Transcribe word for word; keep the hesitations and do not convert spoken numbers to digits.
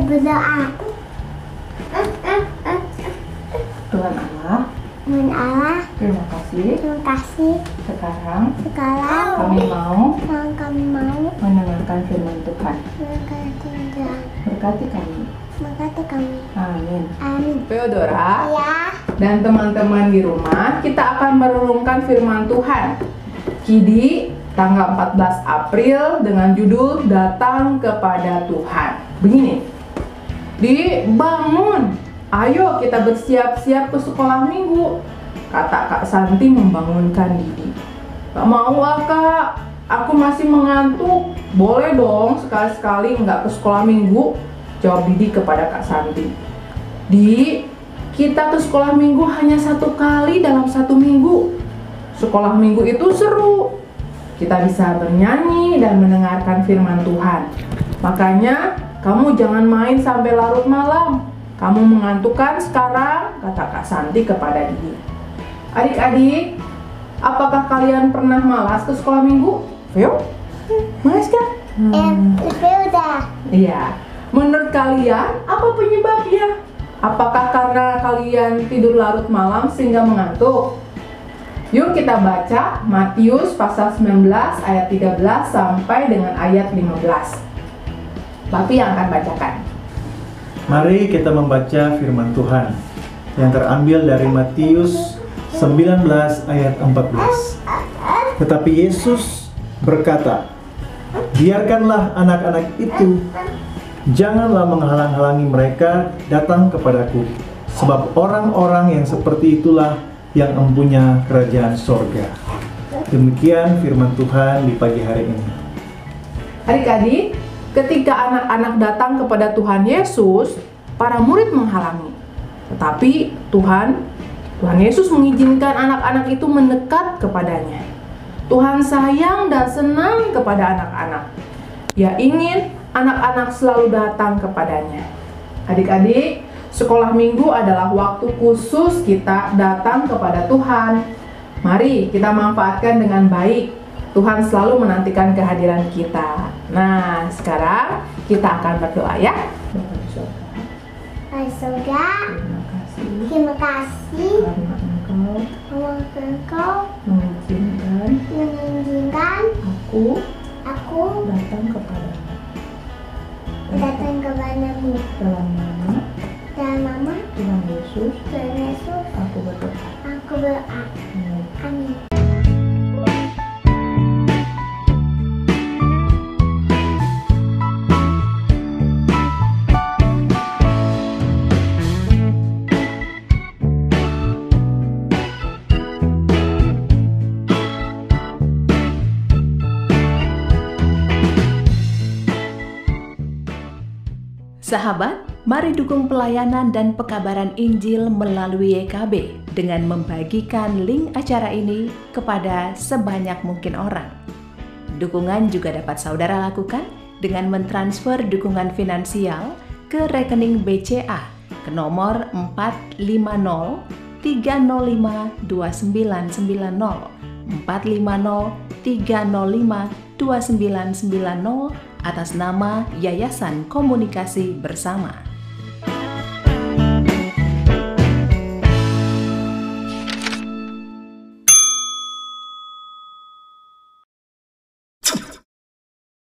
berdoa. Tuhan Allah, Tuhan Allah, terima kasih. terima kasih. Sekarang Sekarang kami mau yang kami mau mendengarkan firman Tuhan. mendengarkan Tuhan. Berkati kami. Berkati kami. Amin. Amin. Theodora Ya. dan teman-teman di rumah, kita akan merenungkan firman Tuhan. Kidi tanggal empat belas April dengan judul Datang kepada Tuhan. Begini. Dibangun. Ayo kita bersiap-siap ke sekolah minggu, kata Kak Santi membangunkan Didi. Gak mau ah Kak, aku masih mengantuk. Boleh dong sekali-sekali nggak ke sekolah minggu, jawab Didi kepada Kak Santi. Di, kita ke sekolah minggu hanya satu kali dalam satu minggu. Sekolah minggu itu seru. Kita bisa bernyanyi dan mendengarkan firman Tuhan. Makanya kamu jangan main sampai larut malam. Kamu mengantuk kan sekarang? Kata Kak Santi kepada Didi. Adik-adik, apakah kalian pernah malas ke sekolah minggu? Veo? Malas kan? Hmm. Eh, udah. Iya. Menurut kalian, apa penyebabnya? Apakah karena kalian tidur larut malam sehingga mengantuk? Yuk kita baca Matius pasal sembilan belas ayat tiga belas sampai dengan ayat lima belas. Papi yang akan bacakan. Mari kita membaca firman Tuhan yang terambil dari Matius sembilan belas ayat empat belas. Tetapi Yesus berkata, "Biarkanlah anak-anak itu, janganlah menghalang-halangi mereka datang kepadaku, sebab orang-orang yang seperti itulah yang empunya kerajaan sorga." Demikian firman Tuhan di pagi hari ini. Adik-adik, ketika anak-anak datang kepada Tuhan Yesus, para murid menghalangi. Tetapi Tuhan, Tuhan Yesus mengizinkan anak-anak itu mendekat kepadanya. Tuhan sayang dan senang kepada anak-anak. Ia ingin anak-anak selalu datang kepadanya. Adik-adik, sekolah minggu adalah waktu khusus kita datang kepada Tuhan. Mari kita manfaatkan dengan baik. Tuhan selalu menantikan kehadiran kita. Nah, sekarang kita akan berdoa ya. Hai surga, Terima kasih terima kasih karena Engkau karena Engkau mengizinkan mengizinkan aku aku datang kepadamu. datang kepadamu. Dalam nama Dalam nama Tuhan Yesus, Tuhan Yesus, aku berdoa. aku berdoa. Amin. Amin. Sahabat, mari dukung pelayanan dan pekabaran Injil melalui Y K B dengan membagikan link acara ini kepada sebanyak mungkin orang. Dukungan juga dapat saudara lakukan dengan mentransfer dukungan finansial ke rekening B C A ke nomor empat lima nol tiga nol lima dua sembilan sembilan nol empat lima nol tiga nol lima dua sembilan sembilan nol atas nama Yayasan Komunikasi Bersama.